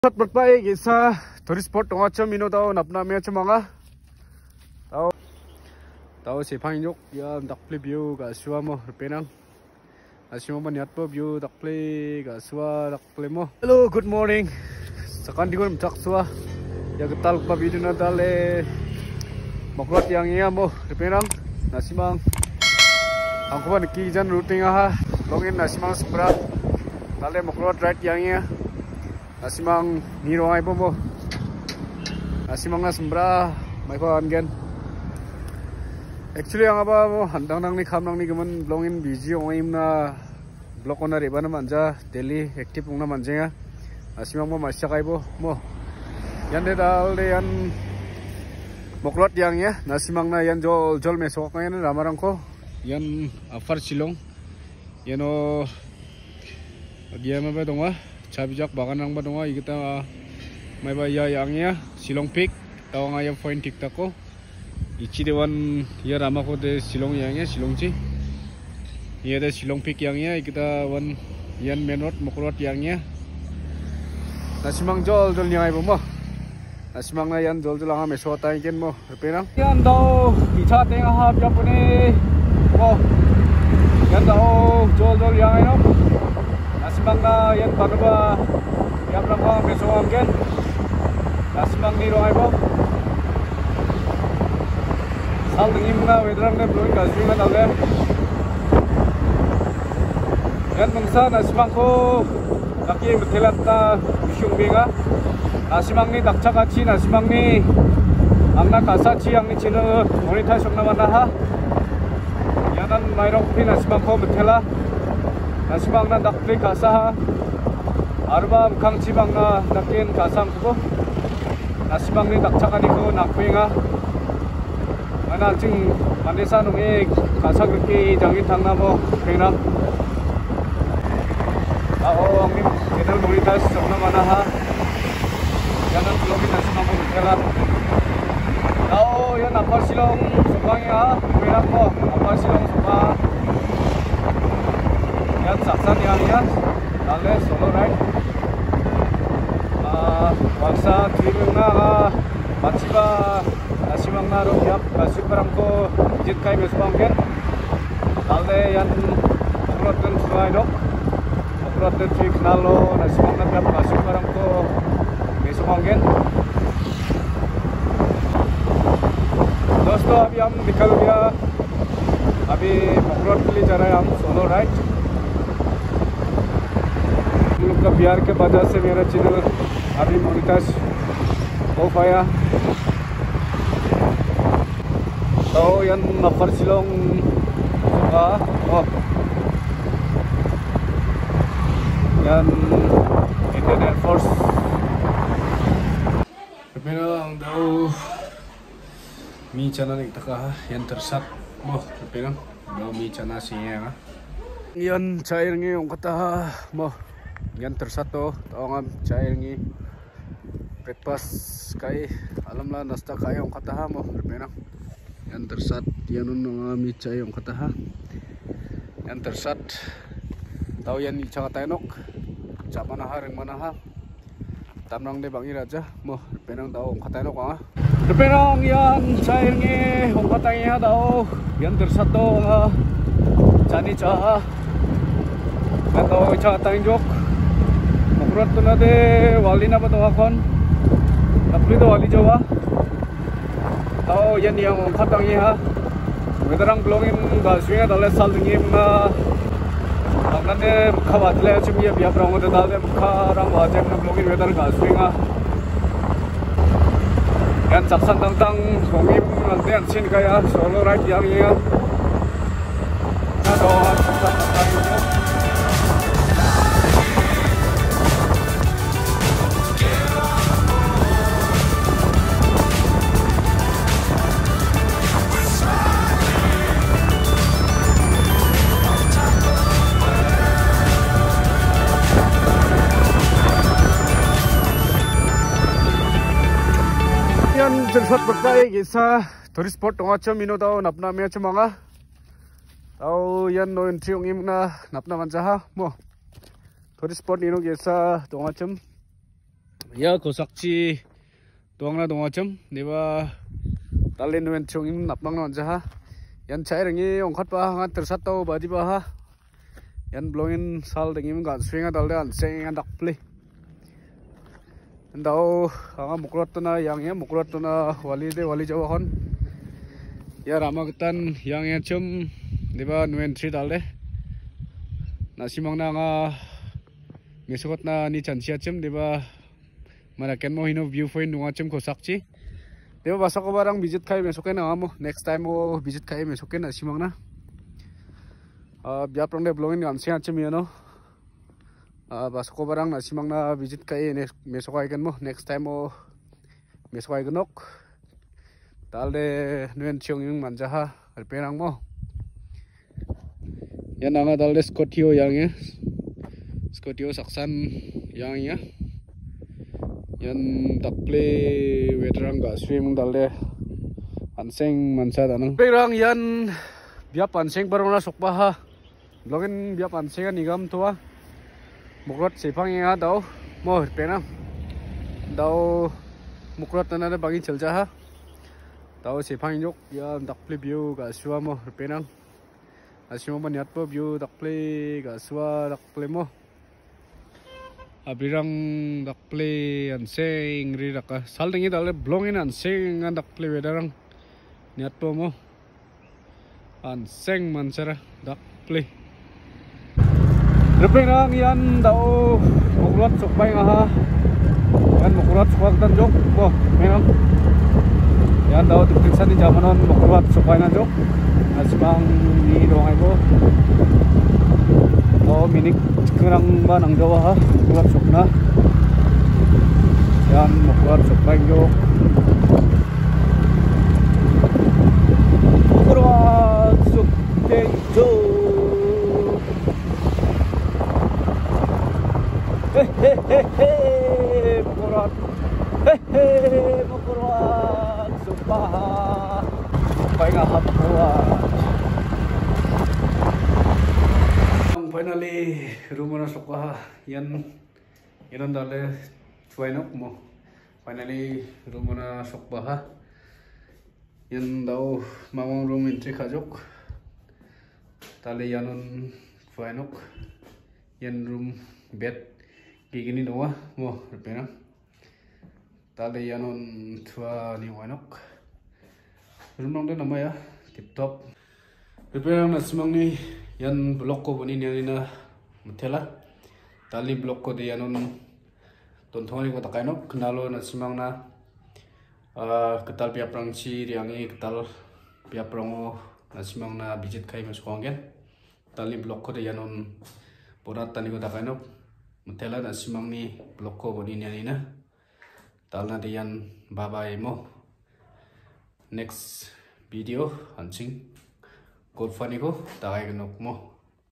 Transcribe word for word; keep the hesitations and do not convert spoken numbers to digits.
Sat berbaik isa turis sport tong acam mino tau napna me acamanga tau tau si pangyok ya dak play view ka suwa mo penang asimo man yat po view dak play ka suwa dak play mo. Hello, good morning. Sakan digon tak suwa ya getal pa video na dale makrot yang iya mo penang nasimang ang kuan ki jan routing ha login nasimang seberat dale makrot right yang iya nasimang niro ay po mo nasimang na sembra may ko amgen actually ang apa mo handang nang ni kham nang ni gaman longin busy ongim na block na riba na manja daily active ong na manjenga nasimang mo masya kay po mo yan de dal de yan moklot yang ya nasimang na yan jol jol mesok ngayon ramarang ko yan afar silong yan o agya ma ba dong wa Cabijak bahkan nang badonga kita may ba ya yangnya Silong Peak tahu nga yung point tiktak ko ichi dewan ya rama ko de Silong yangnya Silongji ya de Silong Peak yangnya kita wan yan menot mokrot yangnya nasimang jol jol yang ay mo nasimang na yan jol jol ang meso tayo ken mo penang yan daw icha tenga hap japone mo yan daw jol jol yang ay no nasimang na yan paano ba yan lang ko ang beso angken nasimang niro ay po sal tingin mga wedrang na blowing kasing na talga yan mangsa nasimang ko kaki mutilat na bisyong biga nasimang ni dakchakachi nasimang ni ang nakasachi ang ni chino monetization naman na ha yanan mayroong pi nasimang ko mutila nasimang na dakpli kasa arba mukang cibang na dakin kasam ko nasimang ni dakchakani ko nakpinga mana jing mandesa nungi kasa geki jangi tangna mo pena ao angin kedal monitas sabna mana ha yanan blogi nasimang ko kela ao yan apar silong supangya pena mo apar silong supa yan saksan yang yan dale solo ride waksa tuwing na machiba nasimang na ro yak kasip parang ko jit kay mesbangken dale yan okrot den suai dok okrot den tuwing nalo nasimang na yak kasip parang ko mesbangken दोस्तों अभी हम निकल गया अभी मकरोट के लिए जा रहे हैं हम सोलो राइड का बिहार के वजह से मेरा चैनल अभी मोनिटाइज हो पाया तो yan nafar silong suka oh yan Indian Air Force pero ang daw mi channel itaka yan tersat mo pero daw mi channel siya yan cair ngayong kata mo yan tersatu tao nga cair ngi breakfast kay alam la nasta kayong kataha mo pero yan tersat yan nga mi cayong kataha yan tersat tao yan icha kataynok cha manaha reng manaha tamrang de bangi raja mo pero tao kataynok nga pero yan cair ngi hong katay tao yan tersatu nga jani cha tao icha kataynok makrot to na de wali na ba to akon napli to wali jawa tao yan yang khatang ha wedarang blongin ga swinga dale sal ngim na amnane khawatle chimya bia prang de dale kharang wajem na blongin wedar ga swinga yan saksan tang tang ngim ante an chin kaya solo ride yang ya na do saksan tang Tersot berbaik isa turis sport tong acam mino tau napna me acamanga tau yan no entry ngim na napna manjaha mo turis sport nino gesa tong acam ya kosakci tuangna dongacem deba talin wen chungin napang non jaha yan chai rengi ongkhat pa nga tersat tau badi ba ha yan blowin sal dengim gan swinga dalde an seng an dakpli ndau anga mukrot na yang ya mukrot na wali de wali jawa hon ya ramagetan yang ya chum deba nuen tri dalde nasimang na nga mesokot na ni chansia chum deba mana ken mo hino view point dunga chum kosakci deba basa ko barang visit kai mesoken na mo next time mo visit kai mesoken nasimang na uh, biar prong de blowin gan sia chum yano Uh, basa ko barang nasimang na visit kai next mesokai kan mo next time mo mesokai ganok dalde nuen chiong yung manjaha alperang mo yan anga dalde Scorpio yang ya Scorpio saksan yang ya yan dakple wedrang ga swim dalde anseng mansa danang perang yan biap anseng barona sokpa ha blogin biap anseng nigam tua mukrot sepang yang ada mau penam dau mukrot nana bagi celja ha dau sepang yuk ya dakple view ga suwa mo penang asimo maniat po view dakple ga suwa dakple mo abirang dakple anseng ri daka saldingi dale blongin anseng an dakple wedarang niat po mo anseng mansara dakple Repeng yan daw mukulat sukbay nga ha yan mukulat sukbay tan jok po memang yan daw titiksan ni jamanon mukulat sukbay na jok asbang ni doang ko daw minik kurang ba nang jawa ha mukulat sukna yan mukulat sukbay jok mukulat sukbay jok hehehe mukurat hehehe mukurat sumpah supaya nggak mukurat finally rumah sumpah yan yan dale cuenok mo finally rumah sumpah yan daw mamang room entry kajok tali yanon cuenok yan room bed gini doa mo repena tali yanon tua ni wanok rumang de nama ya tip top repena nasimang ni yan blok ko bani ni na mutela tali blok ko de yanon tonthoni ko takainok knalo nasimang na ketal piaprang si riangi ketal piaprango nasimang na visit kai masukonggen tali blok ko de yanon porat tani ko takainok Mutela nasimang ni blok ko boni ni na talna diyan bye mo next video hancing golfani ko tagay ganok mo